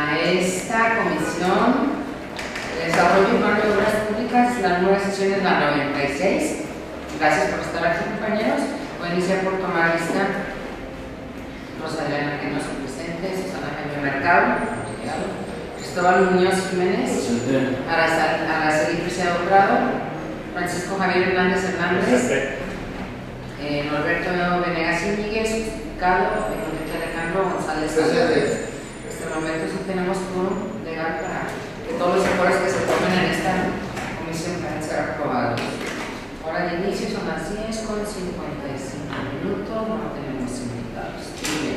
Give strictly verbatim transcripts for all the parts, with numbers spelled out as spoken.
a esta comisión de desarrollo urbano y obras públicas. La número de sesión es la noventa y seis. Gracias por estar aquí, compañeros. Voy a iniciar por tomar lista. Rosalía que no se presente, Susana Jaime Mercado, Cristóbal Muñoz Jiménez, Araceli Preciado Prado, Francisco Javier Hernández Hernández, eh, Norberto Venegas Íñiguez, Carlos, Enrique Alejandro González Sánchez. En este momento sí tenemos un legal para que todos los acuerdos que se tomen en esta comisión puedan ser aprobados. Hora de inicio son las diez con cincuenta y cinco minutos, no tenemos invitados. Muy bien.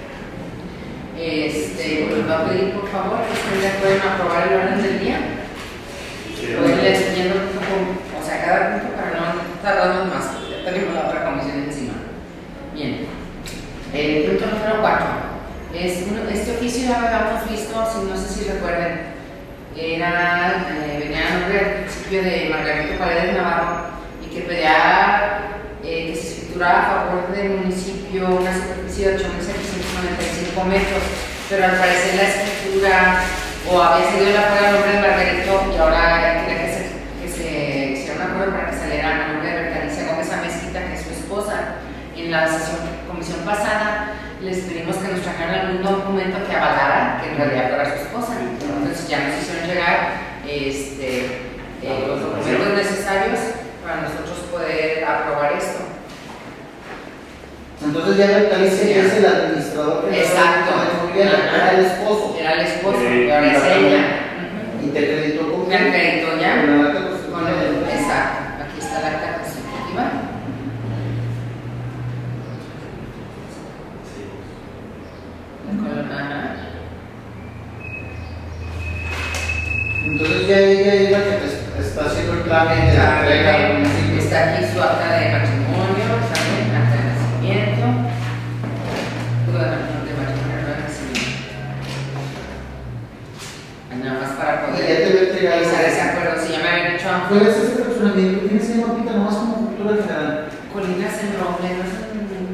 Este, pues va a pedir por favor que ustedes pueden aprobar el orden del día. Pueden ir siguiendo un poco, o sea, cada punto para no tardarnos más. Ya tenemos la otra comisión encima. Bien. Eh, punto número cuatro. Es, este oficio ya lo habíamos visto, si no sé si recuerdan. Era, eh, venía a nombre del principio de Margarito Paredes Navarro y que pedía eh, que se escriturara a favor del municipio una superficie de ocho mil setecientos noventa y cinco metros, pero al parecer la escritura o había salido la fuera el nombre de Margarito y ahora quería que se, que se hiciera un acuerdo para que saliera a nombre de Bertalicia Gómez Amezquita, que es su esposa. En la sesión, comisión pasada les pedimos que nos trajeran algún documento que avalara que en realidad fuera su esposa. Entonces ya nos hicieron llegar este, eh, los documentos necesarios para nosotros poder aprobar esto. Entonces ya Bertalicia sí, es el administrador que exacto. Era el esposo. Era el esposo, y ahora es ella. Y te acreditó con Me acreditó ya. Con el acta constitutiva. Exacto. Aquí está el acta constitutiva. Entonces ya ella es la que está haciendo el trámite de la entrega. Está aquí su acta de matrimonio, también acta de nacimiento. De matrimonio de nacimiento. Nada más para poder ya te voy a entregar realizar ese acuerdo. Si ya me habían hecho antes. ¿Cuál es ese personamiento? ¿Tienes ese mapita nomás como cultura general? Colinas en Roble, no sé.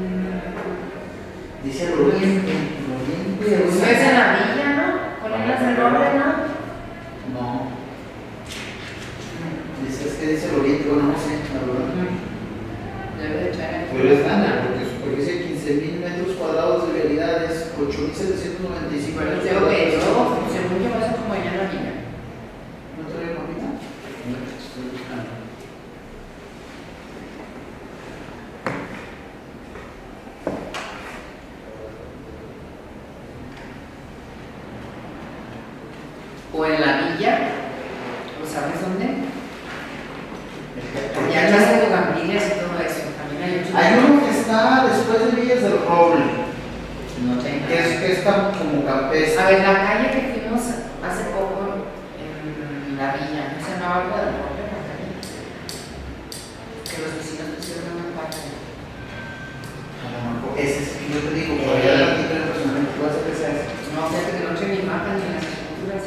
Dice el oriente. Eso es en la villa, ¿no? Colinas en Roble, ¿no? No. Dice, es que dice el oriente, bueno, no sé, la verdad. Debe de echar en. Pero es grande, porque superficie quince mil metros cuadrados de vialidades, ocho mil setecientos noventa y cinco metros Pero que yo, cuadrados. según yo, pasa como allá en la villa. ¿No trae mapita? No, estoy buscando. O en la villa, ¿o sabes dónde? Ya clase de Gambillas y todo eso. También hay mucho. Hay uno que está después de Villas del Roble, no tengo. que es que está como campestre. A ver, la calle que fuimos hace poco en la villa, ¿no se llamaba algo del Roble? La calle. Que los vecinos pusieron una parte. A lo mejor ese es el que yo te digo, todavía el artículo de personalmente, ¿qué va a hacer que sea ese? No, fíjate que no tiene ni mapa ni las escrituras.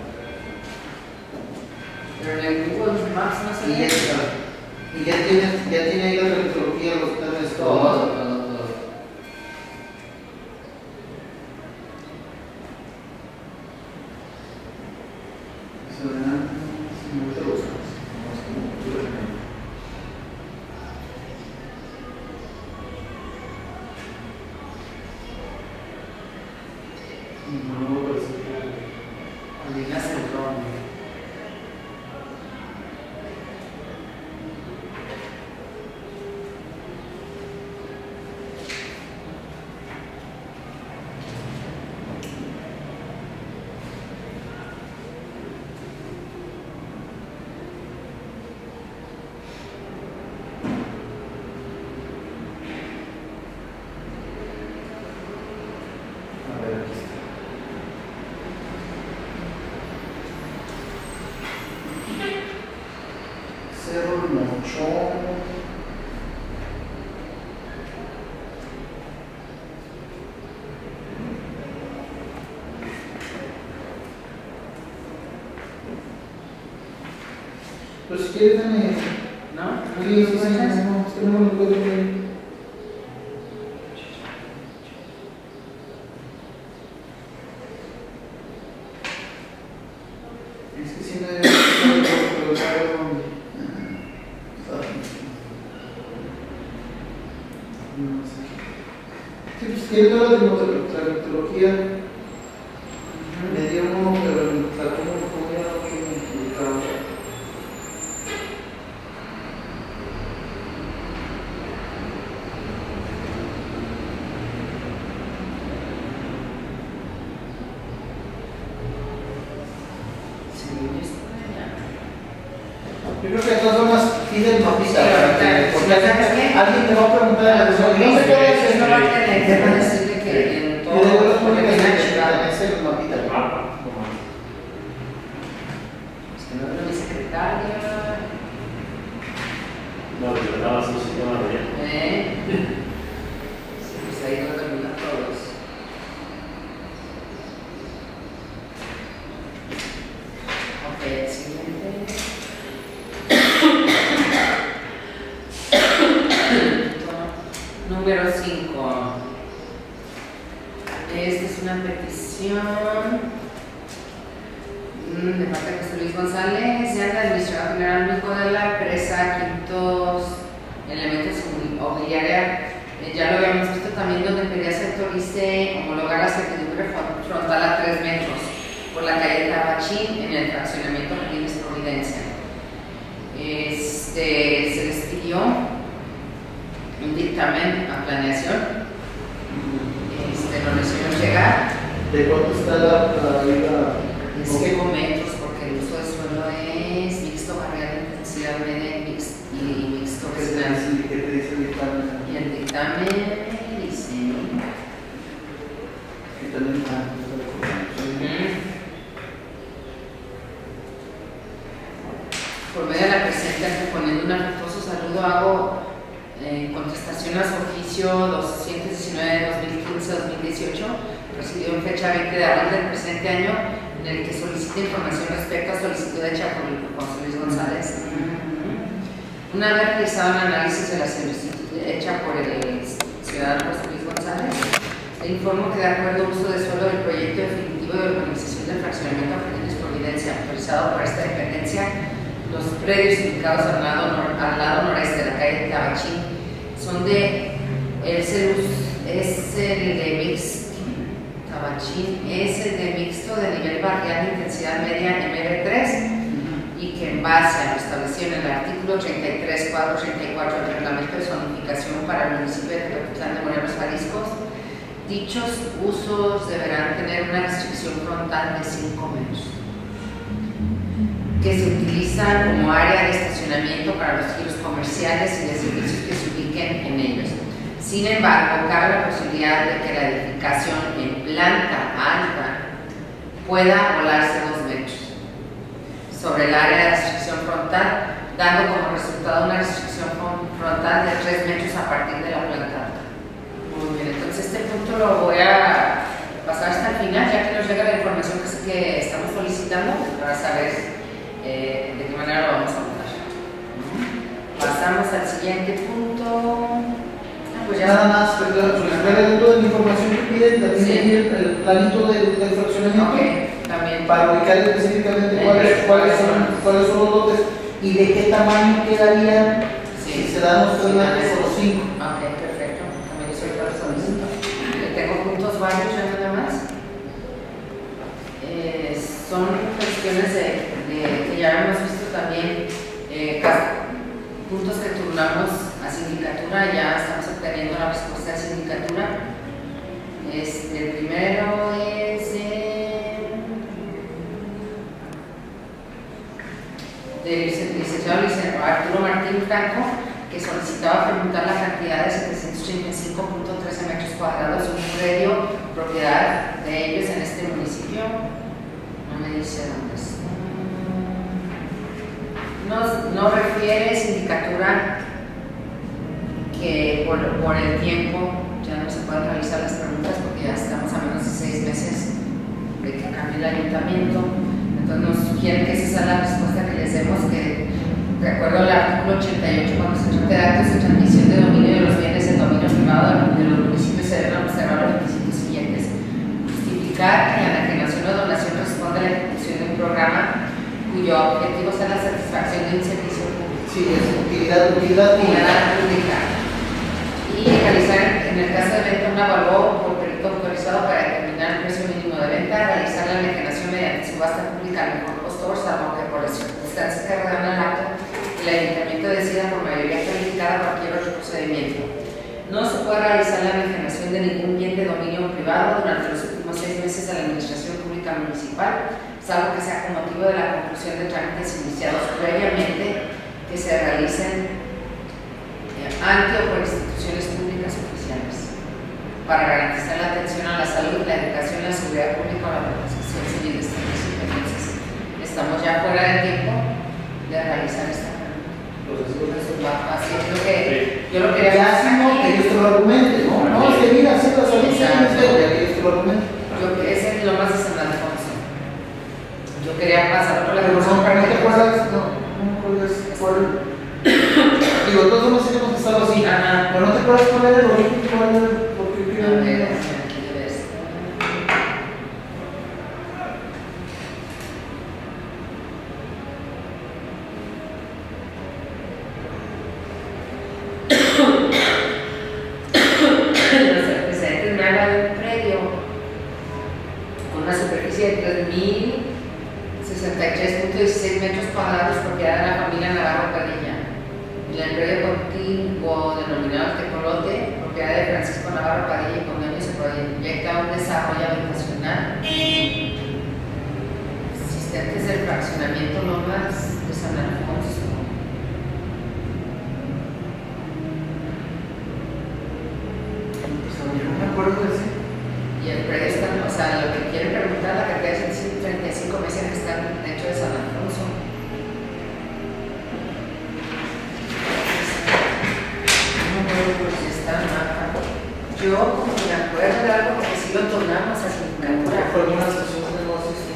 Pero en el Google Maps no se Y ya, ve. y ya tiene, ya tiene ahí la metodología, los planes, Todo, todo. todo, todo. Eso de nada, me gusta buscar. No, no, pero sí. Colinas en Roble. A ver, aquí está. Cerro El Mochón. Pues si quieres, dame. ¿No? Sí, sí, sí, no, no, es que no me lo puedo ver. Es que si no es pero claro, no sé. Sí, pues tiene toda la terminología. Me dio uno, pero sacó como comida que trabajar. Yo creo que de todas formas pide el mapita. Porque alguien te va a preguntar en la versión. No sé qué es, no va a tener que decirle que en todo. Porque tiene el mapita. Es que no es mi secretaria. No, pero nada más un sistema de bien. ¿Eh? Sí, pues ahí no terminan todos. Ok, el siguiente. Número cinco. Esta es una petición de parte de José Luis González, ya la administrador general único de la empresa Quintos Elementos Mobiliaria. Eh, ya lo habíamos visto también, donde pedía se autorice homologar la servidumbre frontal a tres metros por la calle Tabachín en el fraccionamiento Jardines Providencia. Este, se les pidió un dictamen a planeación, este, lo necesitamos llegar. ¿De cuánto está la, la vida? De cinco metros, porque el uso de suelo es mixto, barrial de intensidad media y mixto, y mixto vecinal. ¿Qué te dice el dictamen? Y el dictamen dice que también está. por medio de la presente, proponiendo un afectuoso saludo, hago en contestación a su oficio doscientos diecinueve de dos mil quince a dos mil dieciocho, recibido en fecha veinte de abril del presente año, en el que solicita información respecto a solicitud hecha por José Luis González. Una vez realizado un análisis de la solicitud hecha por el ciudadano José Luis González, le informo que de acuerdo al uso de suelo del proyecto definitivo de urbanización del fraccionamiento Jardines Providencia, autorizado por esta dependencia, los predios indicados al lado, nor, al lado noreste de la calle Tabachín son de, es el, es el de mix, Tabachín es el de mixto de nivel barrial de intensidad media M B tres, y que en base a lo establecido en el artículo treinta y tres, cuadro treinta y cuatro del reglamento de zonificación para el municipio de Tepoztlán de Morelos, Jalisco, dichos usos deberán tener una restricción frontal de cinco metros, que se utiliza como área de estacionamiento para los giros comerciales y de servicios que se ubiquen en ellos. Sin embargo, cabe la posibilidad de que la edificación en planta alta pueda volarse dos metros sobre el área de restricción frontal, dando como resultado una restricción frontal de tres metros a partir de la planta alta. Muy bien, entonces este punto lo voy a pasar hasta el final, ya que nos llega la información que, que estamos solicitando para saber Eh, de qué manera lo vamos a abordar. Pasamos al siguiente punto. Ah, pues ya. Nada más, perdón, solicitar toda la información que piden, también Sí. el, el planito del, del fraccionamiento, Okay, también. para ubicar específicamente Eh, cuáles, cuáles, son, son. cuáles son los lotes y de qué tamaño quedarían Sí. si se dan los tres metros o los cinco. Ok, perfecto. También eso ahorita lo solicito. Le tengo puntos varios ya nada más. Eh, son cuestiones de, de, que ya hemos visto también, eh, puntos que turnamos a sindicatura, ya estamos obteniendo la respuesta de sindicatura. Este, el primero es eh, del licenciado Arturo Martín Franco, que solicitaba preguntar la cantidad de setecientos treinta y cinco punto trece metros cuadrados de un predio propiedad de ellos en este municipio. No me dice dónde está. No, no refiere sindicatura que por, por el tiempo ya no se pueden realizar las preguntas, porque ya estamos a menos de seis meses de que cambie el ayuntamiento. Entonces nos sugieren que esa sea la respuesta que les demos, que de acuerdo al artículo ochenta y ocho, cuando se trate de actos de transmisión de dominio de los bienes en dominio privado de los municipios, se deben observar los requisitos siguientes: justificar que la enajenación o donación responde a la ejecución de un programa cuyo objetivo sea la satisfacción de un servicio público. Sí, es utilidad, utilidad Utilidad pública. Y realizar, en el caso de venta, un avalúo por perito autorizado para determinar el precio mínimo de venta, realizar la enajenación mediante subasta pública al mejor postor, salvo que por las circunstancias que rodean el acto, el ayuntamiento decida por mayoría calificada cualquier otro procedimiento. No se puede realizar la enajenación de ningún bien de dominio privado durante los últimos seis meses de la administración pública municipal, salvo que sea con motivo de la conclusión de trámites iniciados previamente que se realicen ante o por instituciones públicas oficiales, para garantizar la atención a la salud, la educación, la seguridad pública o la protección civil de estas dependencias. Estamos ya fuera de tiempo de realizar esta así es lo que yo lo quería clásico que ellos te lo argumenten, ¿no? No, es que mira, así lo salud, que ellos te lo argumenten. Yo ese es lo más de San Alfonso. Yo quería pasar por la Pero no, no te acuerdas, no, no me acuerdas cuál. Digo, todos hemos tenido que estar así. Ajá. Pero no te acuerdas cuál era el origen, cuál era el por qué A querían. ver, aquí debe estar. Los representantes me hablan de un predio con una superficie de tres mil sesenta y tres punto dieciséis metros cuadrados, propiedad de la familia Navarro Padilla. En el predio contiguo denominado Tecolote, propiedad de Francisco Navarro Padilla y Convenio, se proyecta un desarrollo habitacional existentes del fraccionamiento Lomas de San Alfonso. No me acuerdo de ese. Y el predio está, o sea, lo que quieren preguntar, la cantidad de ciento treinta y cinco meses que están dentro de San Alfonso. No me acuerdo si está acá. Yo, como me acuerdo de algo, porque sí lo tornamos a Sindicatura. Fue alguna estación de negocios, sí.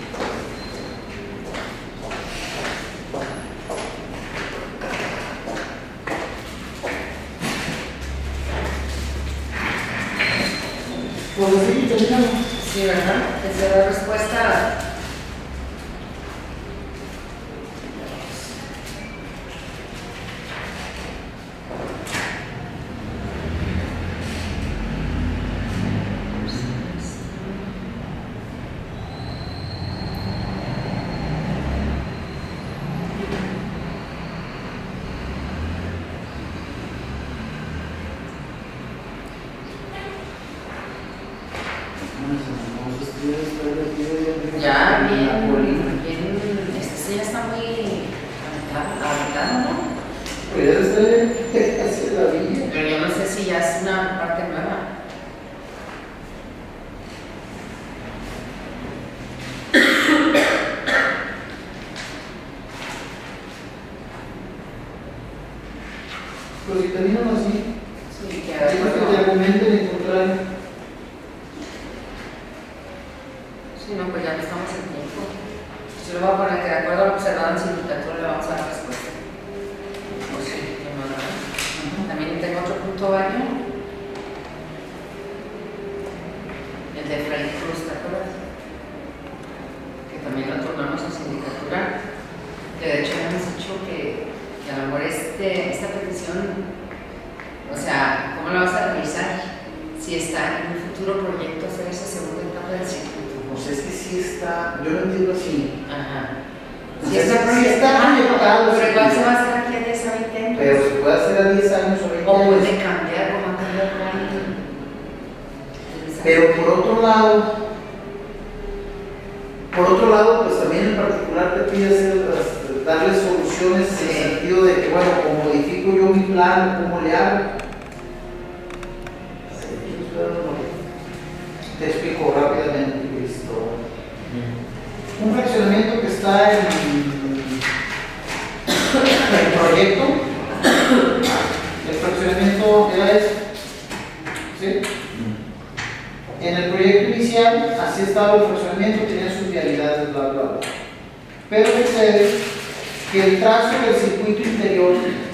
Pues así, terminamos. Sí, ¿verdad? Esa es la respuesta. Ya, bien, bien, este sí ya está muy adaptado, ¿no? Pues ya está hacia la villa. Pero yo no sé si ya es una parte nueva. Pues si terminan así, Sí, que hay que te argumenten en contrario. Sí, no, pues ya no estamos en tiempo. Yo le voy a poner que de acuerdo a lo observado en sindicatura le vamos a dar respuesta. O sí, que no, ¿verdad? También tengo otro punto baño. El de Fray Cruz, ¿te acuerdas? Que también lo tornamos en sindicatura. Que de hecho hemos dicho que, que a lo mejor este, esta petición, o sea, ¿cómo lo vas a realizar? Si está en un futuro proyecto hacer esa segunda etapa del circuito. Pues es que sí está, yo lo entiendo así. Ajá. O Sí sea, está sí proyectado, está proyectado, pero sí. igual se va a hacer aquí a diez a veinte años. Pero se puede hacer a diez años o veinte O años. puede cambiar como ha cambiado el plan. Pero por otro lado, por otro lado, pues también en particular te pide hacer, darle soluciones Sí. en el sentido de que, bueno, como modifico yo mi plan, ¿cómo le hago? Te explico rápidamente, listo. Un fraccionamiento que está en el proyecto, el fraccionamiento era eso, ¿sí? En el proyecto inicial, así estaba el fraccionamiento, tenía sus vialidades, bla, bla, bla. Pero sucede que el trazo del circuito interior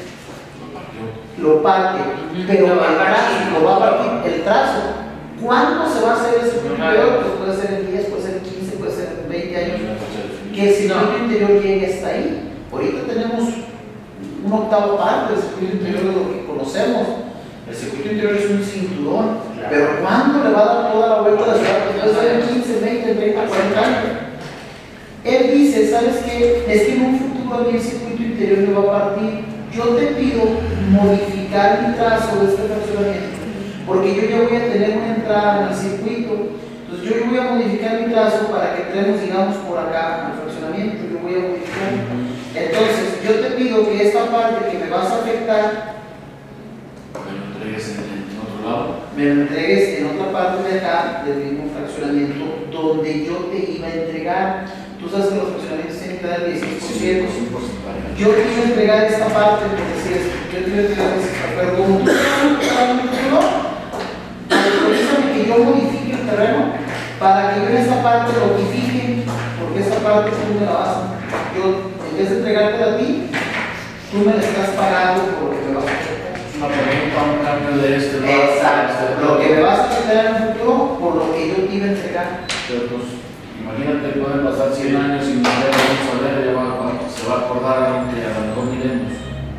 lo parte, pero Lo va a el trazo, partir. lo va a partir, el trazo. ¿Cuándo se va a hacer ese circuito interior? Pues puede ser en diez, puede ser en quince, puede ser en veinte años. que el circuito interior llegue hasta ahí. Ahorita tenemos un octavo parte del circuito interior de lo que conocemos. El circuito interior es un cinturón, Claro. pero ¿cuándo le va a dar toda la vuelta a la ciudad? Puede ser en quince, veinte, treinta, cuarenta años. Él dice, ¿sabes qué? Es que en un futuro a mí el circuito interior me va a partir. Yo te pido modificar mi trazo de este fraccionamiento, porque yo ya voy a tener una entrada en el circuito. Entonces yo voy a modificar mi trazo para que entremos, digamos, por acá al fraccionamiento. Yo voy a modificar. Entonces yo te pido que esta parte que me vas a afectar, Me lo entregues en, en otro lado. me lo entregues en otra parte de acá, del mismo fraccionamiento, donde yo te iba a entregar. Tú sabes que los fraccionamientos tienen que dar el dieciséis por ciento. Sí, por porcentaje. Yo te iba a entregar esta parte, por decir esto. Yo te iba a entregar esta parte. Pero como tú no, autorízame que yo modifique el terreno para que yo en esta parte lo modifique, porque esta parte tú me la vas a. Yo, en vez de entregártela a ti, tú me la estás pagando por lo que me vas a hacer. Una pregunta, un cambio de este lado. Exacto. Lo que me vas a entregar en el futuro, por lo que yo te iba a entregar. Pero pues, imagínate, pueden pasar cien años y no vamos a ver, ya va, va- se va a acordar algo que a lo mejor miremos.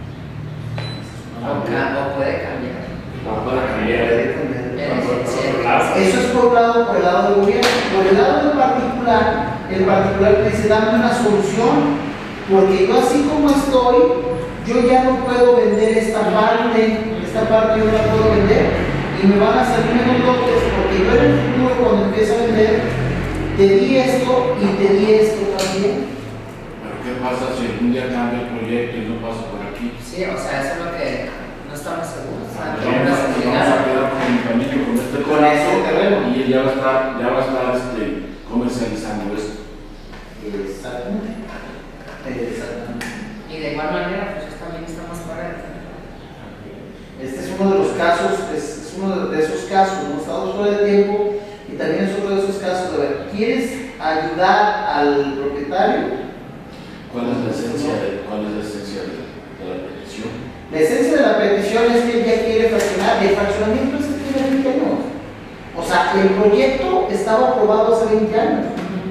O ca- o puede cambiar. No puede cambiar. Eso es por un lado, por el lado del gobierno. Por el lado del particular, el particular te dice, dame una solución, porque yo así como estoy, yo ya no puedo vender esta parte, esta parte yo no la puedo vender, y me van a salir menos lotes, porque yo en el futuro, cuando empiece a vender, te di esto y te di esto también. Pero ¿qué pasa si un día cambia el proyecto y no pasa por aquí? Sí, o sea, eso es lo que no estamos seguros. O sea, Vamos no a, nos vamos a obligaron. quedar con el camino, con este Con ese pedazo, terreno. y él ya va a estar, ya va a estar este, comercializando esto. Exactamente. Exactamente. Y de igual manera, pues también estamos fuera del terreno. Este es uno de los casos, es, es uno de esos casos, no estamos fuera de tiempo, y también es otro de esos casos de ver, ¿quieres ayudar al propietario? ¿Cuál es la esencia de, cuál es la esencia de, de la petición? La esencia de la petición es que él ya quiere fraccionar, y el fraccionamiento es que tiene veinte años. O sea, el proyecto estaba aprobado hace veinte años.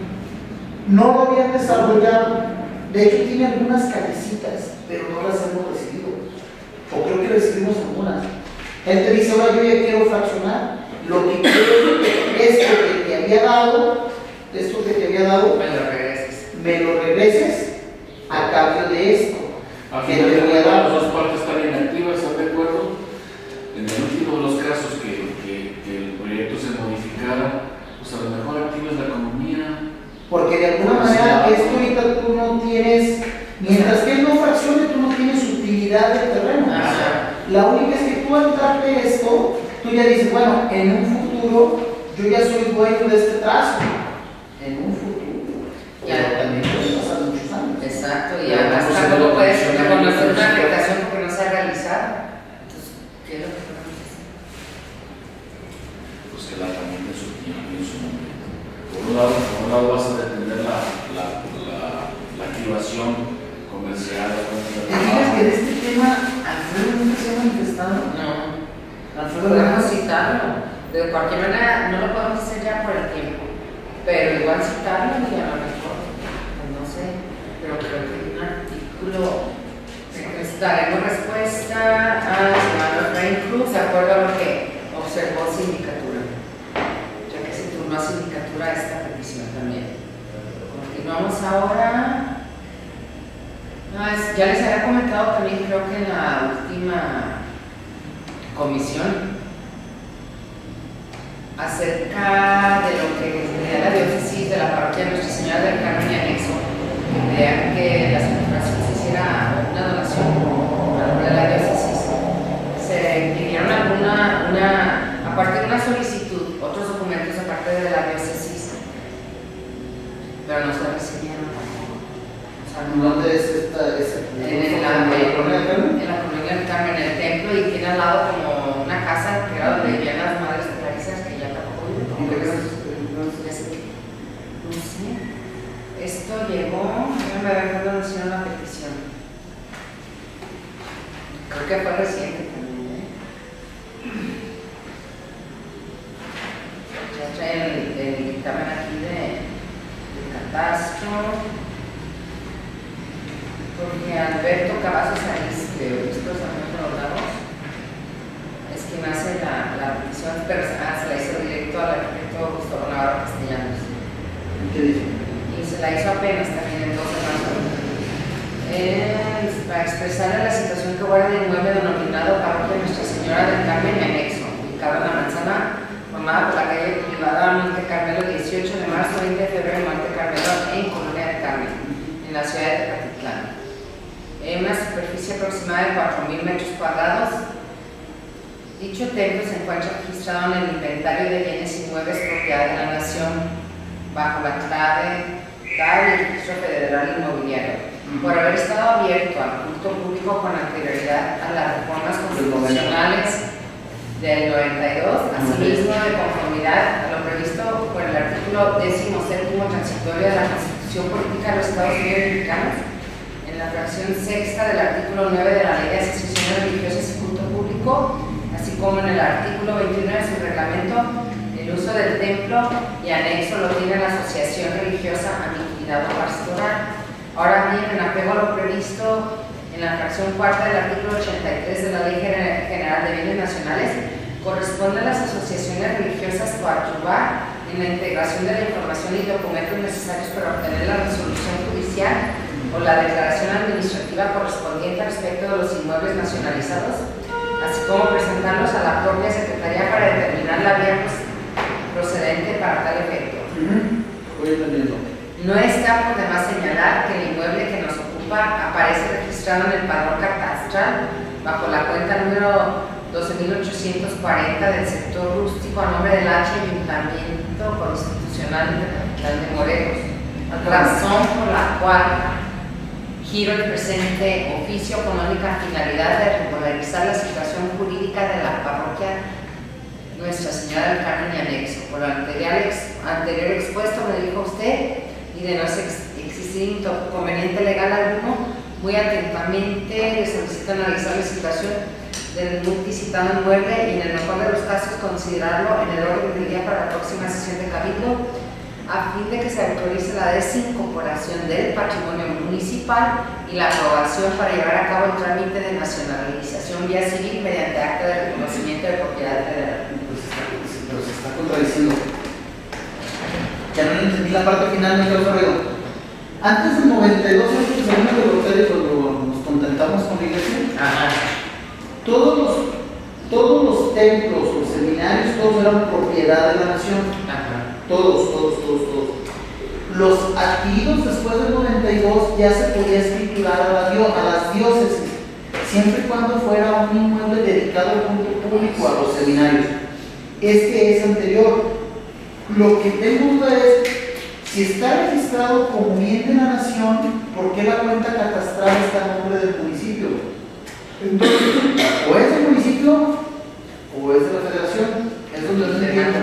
No lo habían desarrollado. De hecho, tiene algunas callecitas, pero no las hemos recibido. O creo que recibimos algunas. Él te dice, ahora yo ya quiero fraccionar. Lo que quiero es esto que te había dado, esto que te había dado, Me lo regreses. me lo regreses a cambio de esto. Al que final te de voy a cuentas, dar. las dos partes están inactivas, ¿estás de acuerdo? En el último de los casos que, que, que el proyecto se modificara, pues a lo mejor activas la economía. Porque de alguna manera esto ahorita tú no tienes, mientras que él no fraccione, tú no tienes utilidad del terreno. Ajá. La única es que tú al darte esto, tú ya dices, bueno, en un futuro yo ya soy dueño de este trazo. En un futuro. Ya. Pero también pueden pasar muchos años. Exacto, y Pero además vamos a tampoco hacerlo puedes con reconocer una acciones. afectación porque no se ha realizado. Entonces, ¿qué es lo que podemos hacer? Pues que la herramienta en su tiempo y en su momento. Por un lado, por un lado vas a detener la, la, la, la activación comercial. la ¿Te fijas que de este tema Alfredo nunca se ha manifestado? No, Alfredo podemos Ramos. citarlo. De cualquier manera, no lo podemos hacer ya por el tiempo, pero igual citarlo y a lo mejor, pues no sé, pero creo que hay un artículo, pues, daremos respuesta a Manuel Efraín Cruz de acuerdo a lo que observó sindicatura, ya que se turnó a sindicatura esta petición también. Continuamos ahora. Ah, es- ya les había comentado también, creo que en la última comisión, acerca de lo que era la diócesis de la parroquia de Nuestra Señora del Carmen y Anexo, que crean que la celebración se hiciera una donación a nombre de la diócesis. Se pidieron alguna, una, aparte de una solicitud, otros documentos aparte de la diócesis, pero no se recibieron tampoco. O sea, no, ¿Dónde es esta? esa- en la, ¿En la colonia del Carmen? en la colonia del Carmen, en el templo, y tiene al lado como una casa que era donde vivían las madres clarisas, que ya tampoco viven. ¿Y de qué es? Ya sé que- no sé. Esto llegó, déjame ver cuándo nos hicieron la petición. Creo que fue reciente también, ¿eh? Ya trae el, el dictamen aquí de, de catastro. Alberto Cavazos Ariz, de Obispos de los Lagos, es quien hace la, la petición, pero ah, se la hizo directo al arquitecto Gustavo Navarro Castellanos. ¿Qué dice? Y se la hizo apenas también el doce de marzo. Eh, para expresarle la situación que guarda el inmueble denominado Parroquia Nuestra Señora del Carmen y Anexo, ubicado en la manzana formada por la calle privada Monte Carmelo, dieciocho de marzo, veinte de febrero, Monte Carmelo, en Colonia del Carmen, en la ciudad de Tepatitlán. En una superficie aproximada de cuatro mil metros cuadrados. Dicho templo se encuentra registrado en el inventario de bienes inmuebles propiedad de la Nación, bajo la clave tal del Registro Federal Inmobiliario, por haber estado abierto al culto público con anterioridad a las reformas constitucionales del noventa y dos, asimismo de conformidad a lo previsto por el artículo decimoséptimo transitorio de la Constitución Política de los Estados Unidos Mexicanos, en la fracción sexta del artículo nueve de la Ley de Asociaciones Religiosas y Culto Público, así como en el artículo veintiuno de su reglamento, el uso del templo y anexo lo tiene la Asociación Religiosa Aniquilado Pastoral. Ahora bien, en apego a lo previsto en la fracción cuarta del artículo ochenta y tres de la Ley General de Bienes Nacionales, corresponde a las asociaciones religiosas coadyuvar en la integración de la información y documentos necesarios para obtener la resolución judicial o la declaración administrativa correspondiente respecto de los inmuebles nacionalizados, así como presentarlos a la propia Secretaría para determinar la vía procedente para tal efecto. Voy entendiendo. No está por demás señalar que el inmueble que nos ocupa aparece registrado en el padrón catastral bajo la cuenta número doce mil ochocientos cuarenta del sector rústico a nombre del H Ayuntamiento Constitucional de Morelos, razón por la cual giro el presente oficio con la única finalidad de regularizar la situación jurídica de la parroquia Nuestra Señora del Carmen y Anexo. Por lo anterior, ex, anterior expuesto, me dijo usted, y de no existir inconveniente legal alguno, muy atentamente le solicito analizar la situación del multicitado inmueble y en el mejor de los casos considerarlo en el orden del día para la próxima sesión de Cabildo, a fin de que se autorice la desincorporación del patrimonio municipal y la aprobación para llevar a cabo el trámite de nacionalización vía civil mediante acta de reconocimiento de propiedad federal. Pero se está contradiciendo. Ya no entendí la parte final, me quedó corrido. Antes del noventa y dos, antes de salir de Rosario, cuando nos contentamos con la iglesia, Ajá. todos los, todos los templos, los seminarios, todos eran propiedad de la nación. Ajá. Todos, todos, todos, todos. Los adquiridos después del noventa y dos ya se podía escriturar a, la dio, a las diócesis, siempre y cuando fuera un inmueble dedicado al culto público, a los seminarios. Este es anterior. Lo que tengo duda es, si está registrado como bien de la nación, ¿por qué la cuenta catastral está a nombre del municipio? Entonces, o es del municipio o es de la federación. Es donde no entiendo.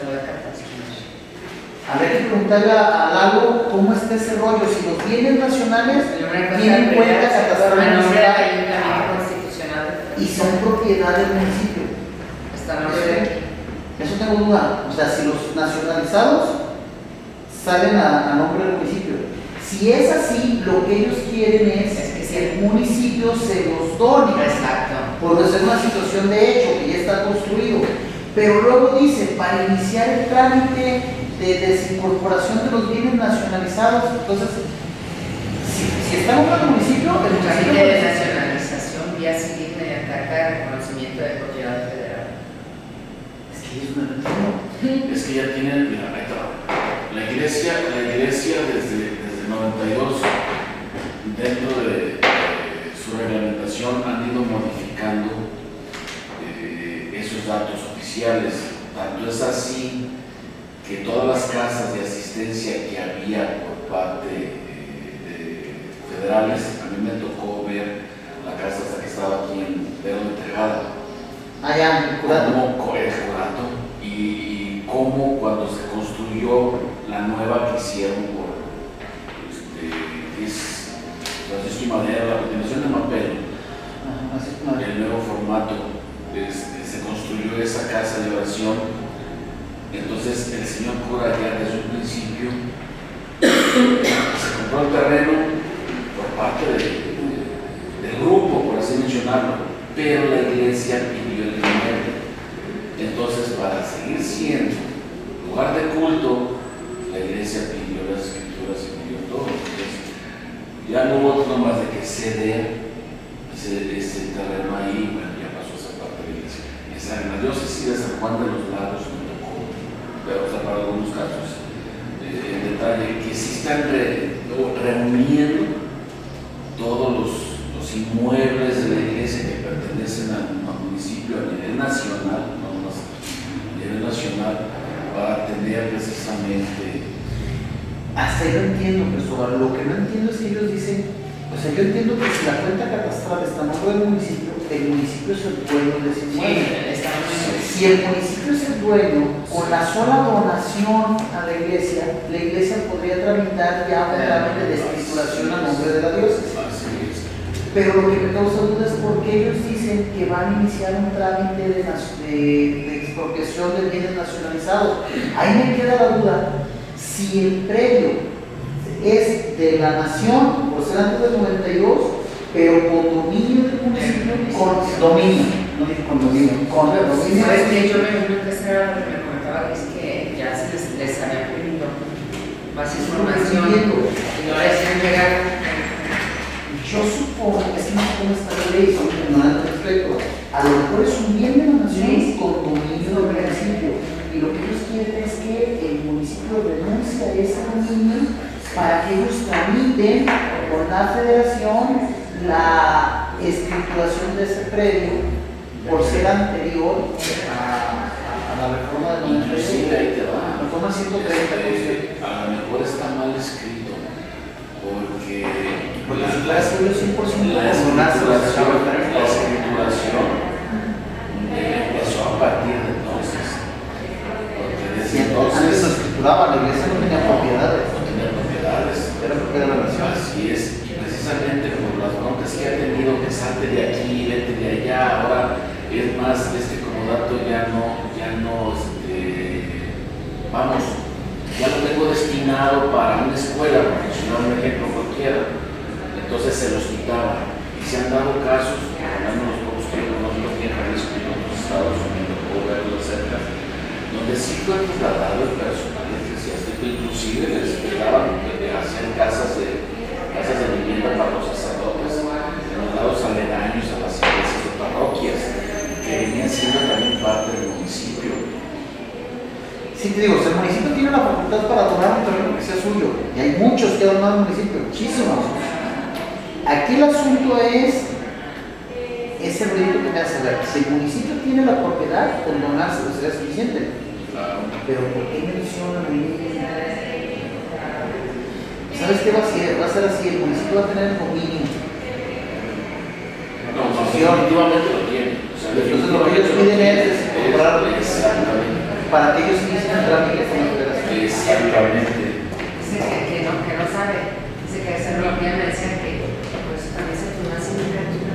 Habrá que preguntarle a Lalo cómo está ese rollo, si los bienes nacionales tienen cuenta catastral a nombre del Ayuntamiento Constitucional y son propiedad del municipio. Está a nombre de aquí. Eso tengo duda. O sea, si los nacionalizados salen a, a nombre del municipio. Si es así, lo que ellos quieren es, Es que que el municipio se los done. Exacto. Por ser una situación de hecho que ya está construido. Pero luego dice, para iniciar el trámite de desincorporación de los bienes nacionalizados, entonces, si, si está en el municipio, el El trámite municipio... de nacionalización vía civil mediante acta de reconocimiento de propiedad federal. Es que ellos no lo entienden. Es que ya tienen, mira, ahí está. La iglesia, la iglesia desde, desde el noventa y dos, dentro de, de su reglamentación, han ido modificando eh, esos datos oficiales. Tanto es así que todas las casas de asistencia que había por parte eh, de federales, a mí me tocó ver la casa hasta que estaba aquí en Pedro de Tejada. Allá, en el Curato. Cómo el Curato y, y cómo cuando se construyó la nueva que hicieron por este, que es Francisco y Madera, la continuación de Mapel, Ajá, así como- el nuevo formato, este, se construyó esa casa de oración. Entonces el señor cura ya desde un principio se compró el terreno por parte de, de, mencionarlo, pero la iglesia pidió el dinero. Entonces, para seguir siendo lugar de culto, la iglesia pidió las escrituras y pidió todo. Entonces, ya no hubo otro más de que ceder ese, ese terreno ahí. Bueno, ya pasó esa parte de la iglesia. Esa, en la diócesis de San Juan de los Lagos me tocó, pero o sea, para algunos casos, eh, en detalle, que sí están re, reuniendo todos los, los inmuebles de la iglesia que pertenecen al, al municipio a nivel nacional, no más a nivel nacional, para atender precisamente. Hasta yo entiendo, Cristóbal. Lo que no entiendo es que ellos dicen, o sea, yo entiendo que si la cuenta catastral está en nombre del municipio, el municipio es el dueño de ese inmueble. Si el municipio es el dueño, con la sola donación a la iglesia, la iglesia podría tramitar ya un trámite de escrituración a nombre de la diócesis. Pero lo que me causa duda es por qué ellos dicen que van a iniciar un trámite de, de, de expropiación de bienes nacionalizados. Ahí me queda la duda, si el predio es de la nación, por ser antes del noventa y dos, pero con dominio del municipio, con dominio, no dije con dominio, con dominio. ¿Sabes qué? Yo me imagino que eso era lo que me comentaba, es que ya se les, les había pedido más información y no les hicieron llegar. Yo supongo, es que no sé cómo está la ley, son ignorantes al respecto. A lo mejor es un bien de la nación Sí. con dominio del municipio. Y lo que ellos quieren es que el municipio renuncie a ese dominio para que ellos tramiten con la federación la escrituración de ese predio por ser anterior a, a, a la reforma del noventa y Inclusive ahí te va. La reforma ciento treinta. Este, a lo mejor está mal escrito, porque Porque la, si la escribió cien por ciento la con escrituración, la escrituración eh, empezó a partir de entonces. Porque desde Antes no entonces escrituraba, la iglesia no tenía propiedades. no tenía propiedades. Era propiedad de la nación. Así es, precisamente por las broncas que ha tenido, que salte de aquí, vete de allá. Ahora es más, este comodato ya no, ya no, este, vamos, ya lo tengo destinado para una escuela, por mencionar un ejemplo cualquiera. Entonces se los quitaba. Y se han dado casos, hablando los pocos que conozco aquí en Jalisco y en otros estados, donde puedo verlo cerca, donde sí fue trasladado el personal eclesiástico, inclusive les daban de hacer casas de, casas de vivienda para los sacerdotes, en los lados aledaños a las iglesias de parroquias, que venían siendo también parte del municipio. Sí, te digo, o sea, el municipio tiene la facultad para donar un terreno que sea suyo. Y hay muchos que han donado al municipio, muchísimos. Aquí el asunto es ese proyecto que me hace ver. Si el municipio tiene la propiedad, con donárselo sería suficiente. Pero ¿por qué mencionan ahí? ¿Sabes qué va a ser? Va a ser así, el municipio va a tener el dominio. No, no, definitivamente lo tiene. O sea, Entonces lo que ellos piden es comprar Exactamente. para que ellos inicien el trámite con la federación. Exactamente. Dice que, que, no, que no sabe. Dice que ese día me decía que pues también se firma sindicatura.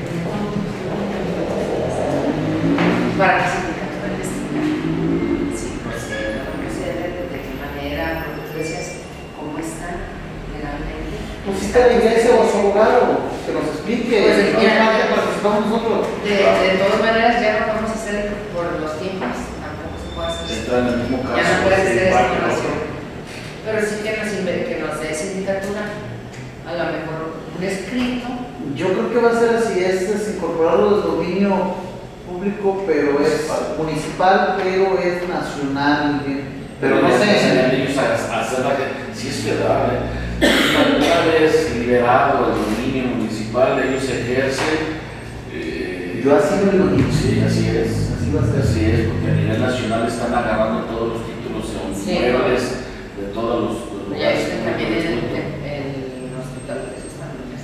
Para que sindicatura investigue. Sí, pues no procede, de qué manera, como tú decías, cómo está legalmente. Pues si está la iglesia o su abogado, que nos explique. Pues, ¿En qué mira, parte participamos nosotros? De, de todas maneras, ya no vamos a hacer por los tiempos, tampoco se puede hacer. Entra en el mismo caso. Ya no puede hacer esa igual, ¿no? información. Pero sí que nos, inve- que nos dé sindicatura, a lo mejor un escrito. Yo creo que va a ser así, es, es incorporarlo del dominio público, pero es municipal, pero es nacional. Pero no sé. Ellos a- hacer la que, si es federal, ¿eh? Una vez liberado el dominio municipal, ellos ejercen. eh, Yo así lo imagino. Sí, así es. Así va a ser. Así es, porque a nivel nacional están agarrando todos los títulos de Sí, inmuebles de todos los, los Ya lugares. viste que también en hemos el, visto. en el hospital de esos también.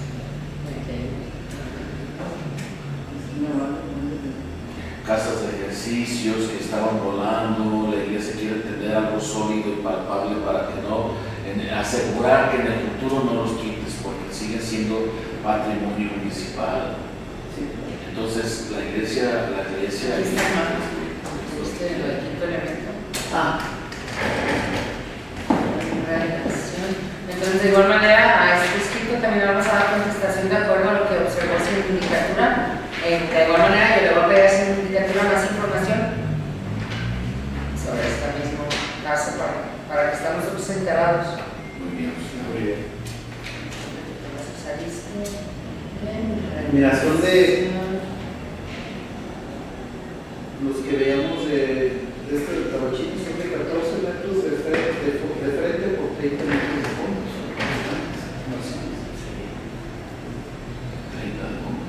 Casas de ejercicios que estaban volando, la iglesia quiere tener algo sólido y palpable para que no, en- asegurar que en el futuro no los quites porque siguen siendo patrimonio municipal. Entonces la iglesia, la iglesia... Aquí está, ¿no? Este lo del quinto elemento. Ah, Realización. Entonces, de igual manera, a este escrito también vamos a dar contestación de acuerdo a lo que observó su sindicatura igual manera yo le voy a pedir a esa indicativa más información sobre este mismo caso para, para que estemos nosotros enterados. Muy bien. Muy bien. Mira, son de los que veíamos de, de este de Tabachín, son de catorce metros de frente, de, de frente por treinta metros de fondo. treinta de fondo.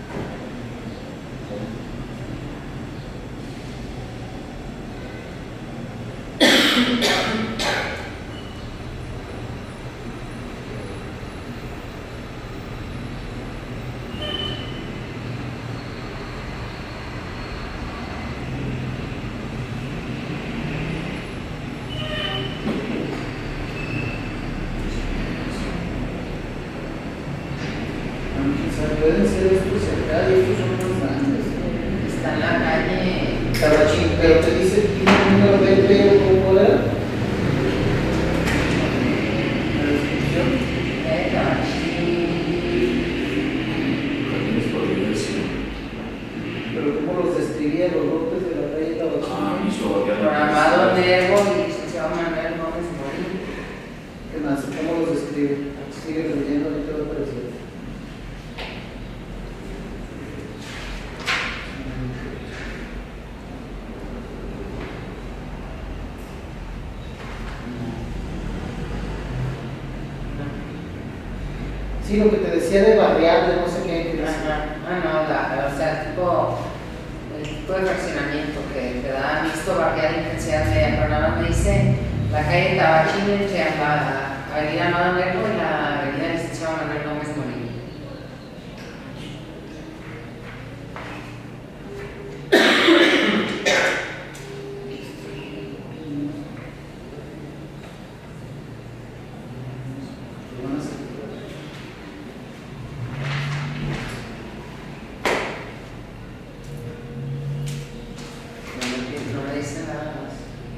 Pueden ser estos acá y estos son más grandes. Está en la calle. Tabachín, pero te dice tiene un número de pero ¿cómo era? La descripción. Eh, Tabachín. Jardines Providencia. Pero ¿cómo los describía los lotes de la calle Tabachín? Ah, Miso Baquiano. Programado Nervo y licenciado Manuel Gómez Morín. ¿Qué más? ¿Cómo los describe? Sigue leyendo, ahorita va a aparecer. Sí, lo que te decía de barrial, de no sé qué. que Ajá. Ah, no, la, o sea, tipo, el tipo de fraccionamiento que te da visto barrial intensidad media, pero nada más me dice la calle Tabachín entre la avenida Amado Nervo y la avenida Licenciado Manuel Gómez Morín. No me dice nada más.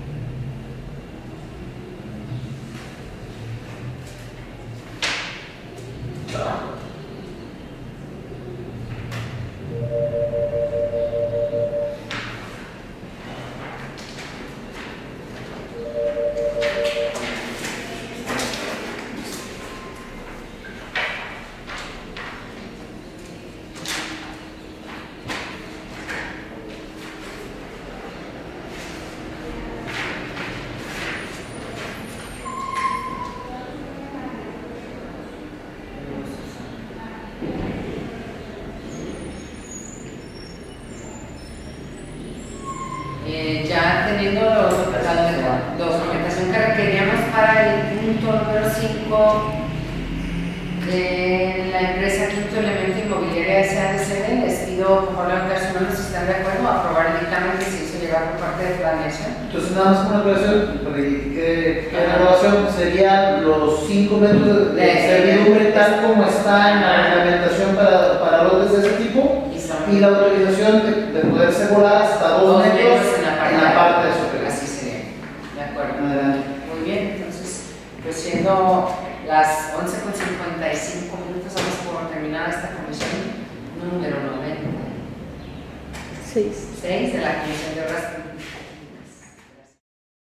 Eh, ya teniendo los, la documenta- documentación que requeríamos para el punto número cinco de la empresa Quinto Elemento Inmobiliaria S A D C D, les pido por favor levantar su mano si están de acuerdo a aprobar el dictamen que se hizo llegar por parte de planeación. Entonces, nada más una aclaración, que la renovación serían los cinco metros de, de servidumbre tal como está en la reglamentación para, para lotes de ese tipo Y son y la autorización de, de poderse volar hasta dos dos metros metros en la parte, en la parte de superior. así sería. De acuerdo. Adelante. Muy bien, entonces, pues siendo las once con cincuenta y cinco minutos, vamos por terminar esta comisión número noventa y seis de la Comisión de Obras